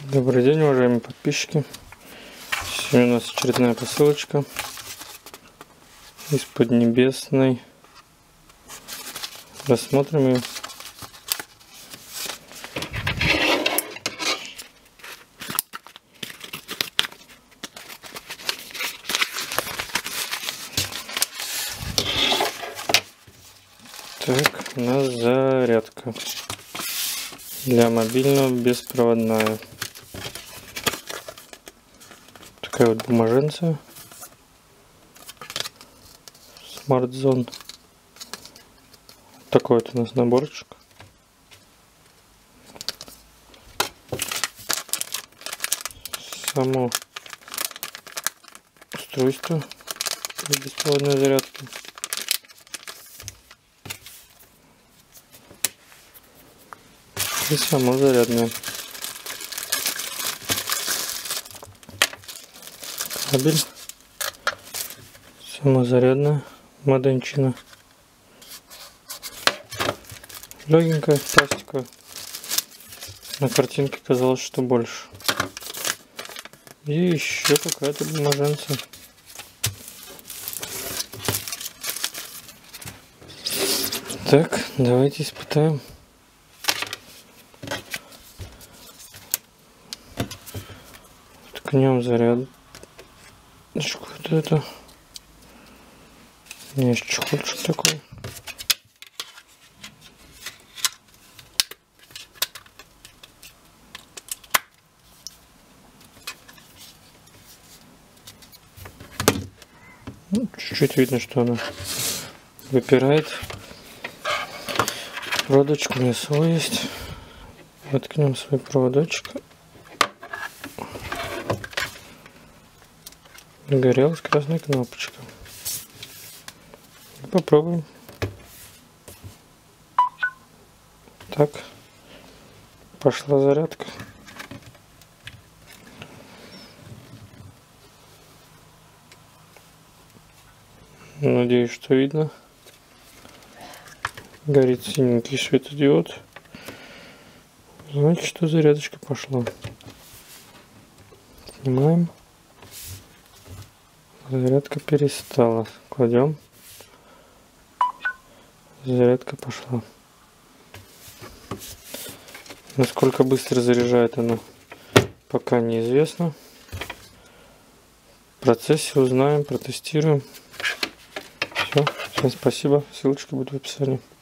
Добрый день, уважаемые подписчики. Сегодня у нас очередная посылочка из Поднебесной. Рассмотрим ее. Так, у нас зарядка для мобильного беспроводная. Такая вот бумаженция. Smart Zone. Такой вот у нас наборчик. Само устройство для беспроводной зарядки. И само зарядное. Кабель. Самозарядная моденчина. Легенькая, пластиковая. На картинке казалось, что больше. И еще какая-то бумаженция. Так, давайте испытаем. Ткнем заряд. Что это? Есть чехольчик такой. Ну, чуть-чуть видно, что она выпирает. Проводочек у меня свой есть. Воткнем свой проводочек. Горелась красная кнопочка. Попробуем. Так, пошла зарядка. Надеюсь, что видно. Горит синенький светодиод. Значит, что зарядочка пошла. Снимаем. Зарядка перестала. Кладем. Зарядка пошла. Насколько быстро заряжает она, пока неизвестно. В процессе узнаем, протестируем. Все. Всем спасибо. Ссылочка будет в описании.